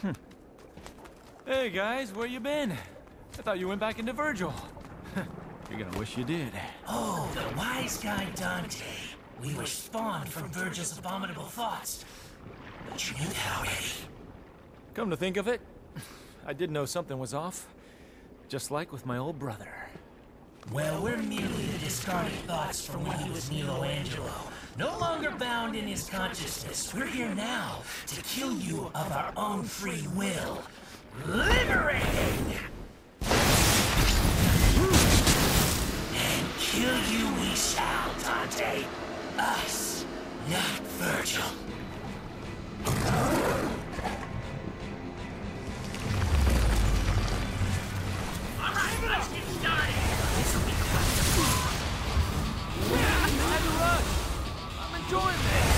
Hey guys, where you been? I thought you went back into Virgil. You're gonna wish you did. Oh, the wise guy Dante. We were spawned from Virgil's abominable thoughts. But you knew that already. Come to think of it, I did know something was off. Just like with my old brother. Well, we're merely the discarded thoughts from when he was Nilo Angelo. No longer bound in his consciousness. We're here now to kill you of our own free will. Liberating! And kill you we shall, Dante. Us, not Virgil. Alright, let's get started! This'll be quite the fun. Time to rush! I'm enjoying this!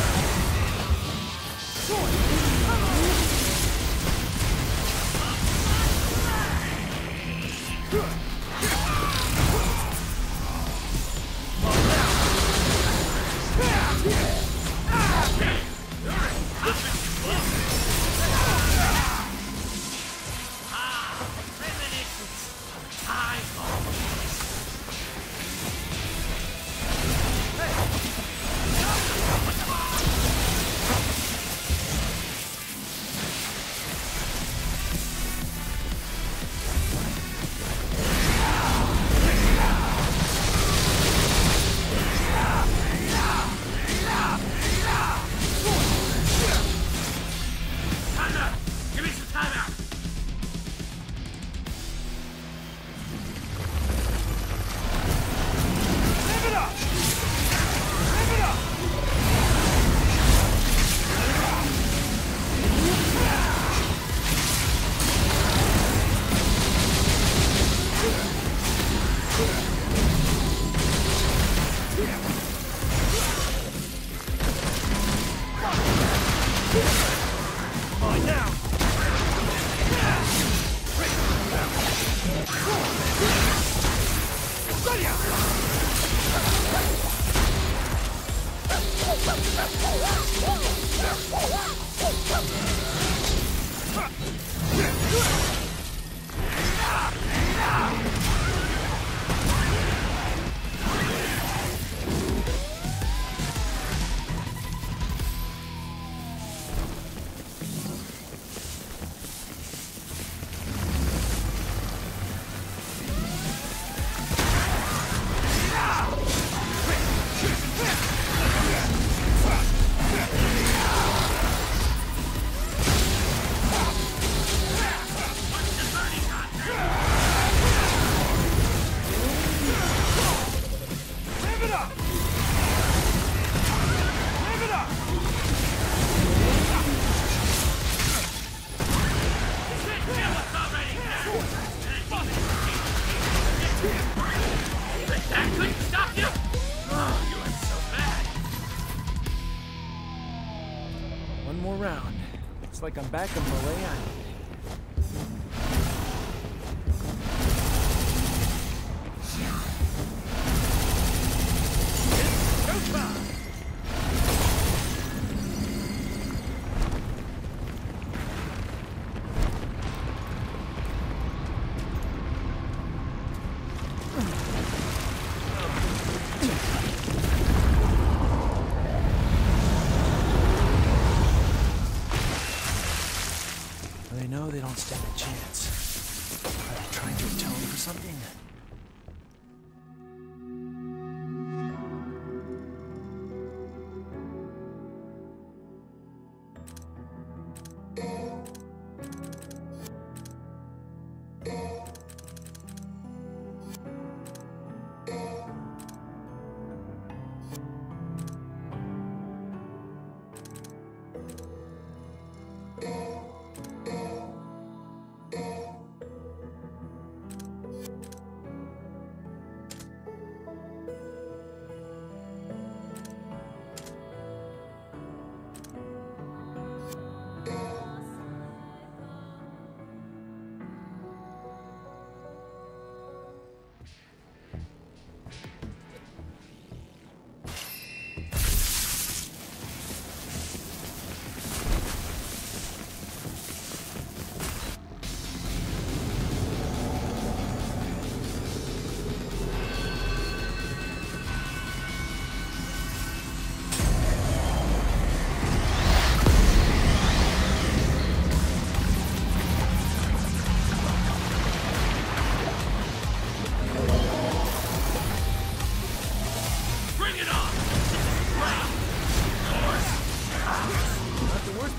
One more round. Looks like I'm back on Malay Island.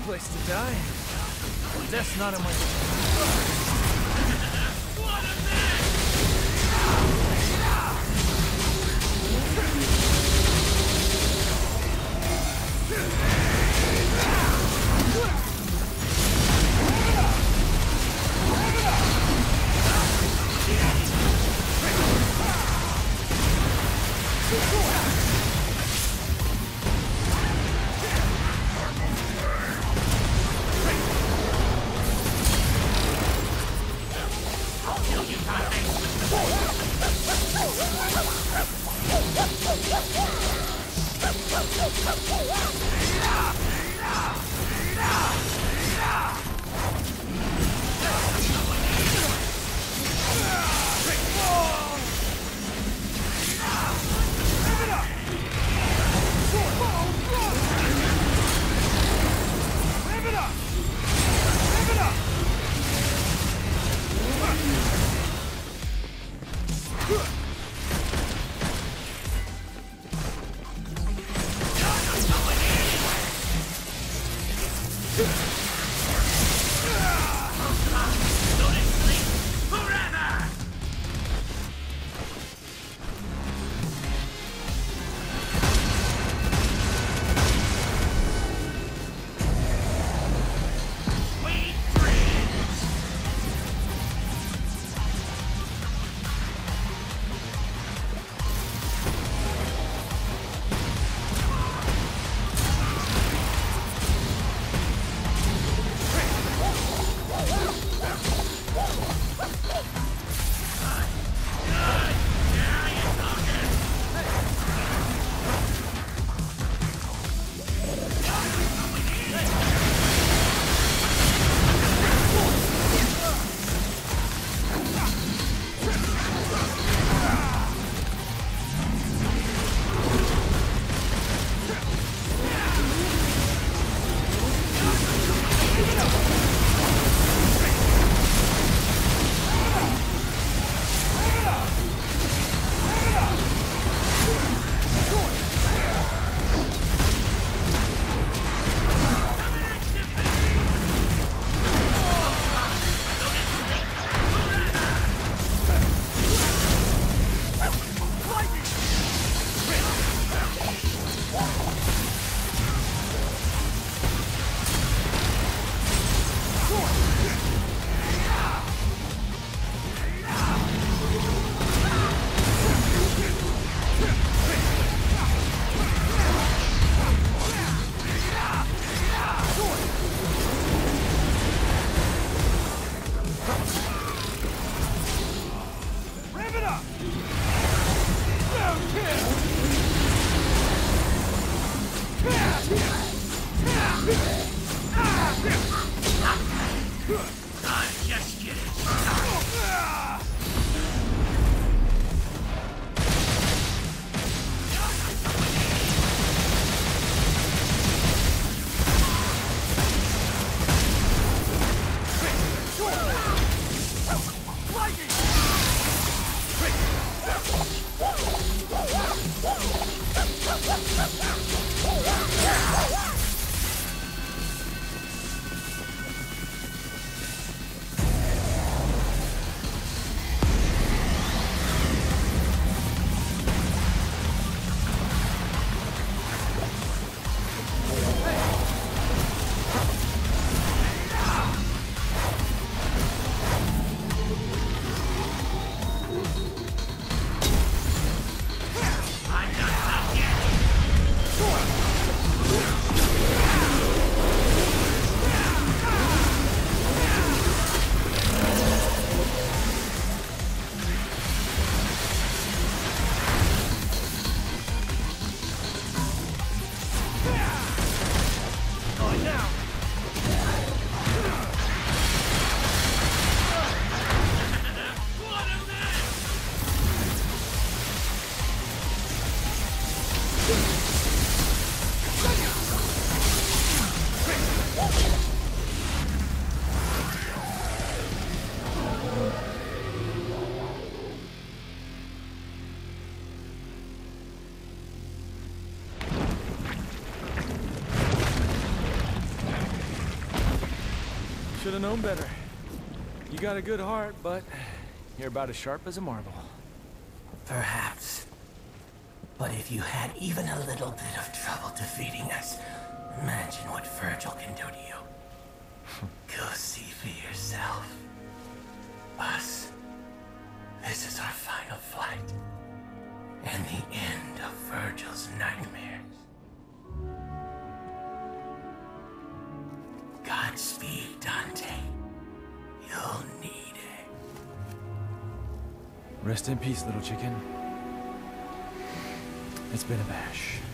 place to die. Death's not in my... Should have known better. You got a good heart, but you're about as sharp as a marble. Perhaps. But if you had even a little bit of trouble defeating us, imagine what Virgil can do to you. Go see for yourself. Us. This is our final flight. And the end of Virgil's nightmares. Godspeed, Dante. You'll need it. Rest in peace, little chicken. It's been a bash.